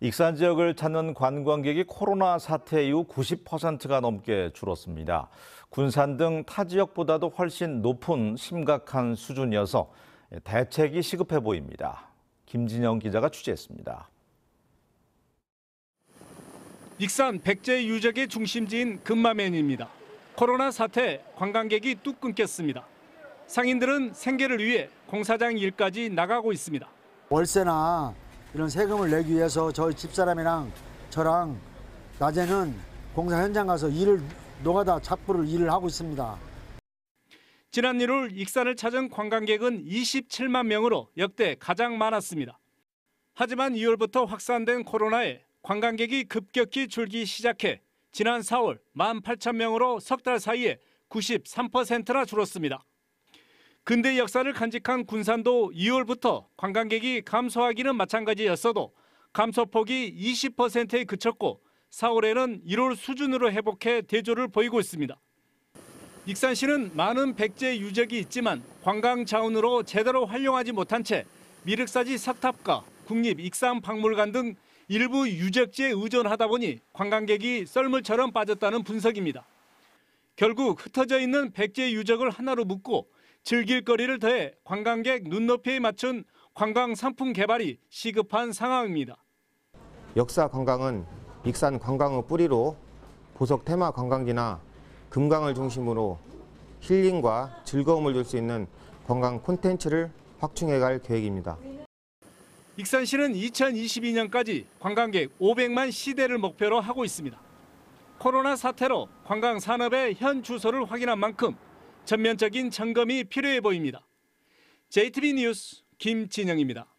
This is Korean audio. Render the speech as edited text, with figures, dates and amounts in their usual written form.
익산 지역을 찾는 관광객이 코로나 사태 이후 90%가 넘게 줄었습니다. 군산 등 타 지역보다도 훨씬 높은 심각한 수준이어서 대책이 시급해 보입니다. 김진영 기자가 취재했습니다. 익산 백제 유적의 중심지인 금마면입니다. 코로나 사태 관광객이 뚝 끊겼습니다. 상인들은 생계를 위해 공사장 일까지 나가고 있습니다. 월세나 이런 세금을 내기 위해서 저희 집사람이랑 저랑 낮에는 공사 현장 가서 노가다 잡부를 일을 하고 있습니다. 지난 1월 익산을 찾은 관광객은 27만 명으로 역대 가장 많았습니다. 하지만 2월부터 확산된 코로나에 관광객이 급격히 줄기 시작해 지난 4월 18,000명으로 석 달 사이에 93%나 줄었습니다. 근대 역사를 간직한 군산도 2월부터 관광객이 감소하기는 마찬가지였어도 감소폭이 20%에 그쳤고 4월에는 1월 수준으로 회복해 대조를 보이고 있습니다. 익산시는 많은 백제 유적이 있지만 관광 자원으로 제대로 활용하지 못한 채 미륵사지 석탑과 국립익산박물관 등 일부 유적지에 의존하다 보니 관광객이 썰물처럼 빠졌다는 분석입니다. 결국 흩어져 있는 백제 유적을 하나로 묶고 즐길 거리를 더해 관광객 눈높이에 맞춘 관광 상품 개발이 시급한 상황입니다. 역사 관광은 익산 관광의 뿌리로 보석 테마 관광지나 금강을 중심으로 힐링과 즐거움을 줄 수 있는 관광 콘텐츠를 확충해 갈 계획입니다. 익산시는 2022년까지 관광객 500만 시대를 목표로 하고 있습니다. 코로나 사태로 관광 산업의 현 주소를 확인한 만큼 전면적인 점검이 필요해 보입니다. JTB 뉴스 김진영입니다.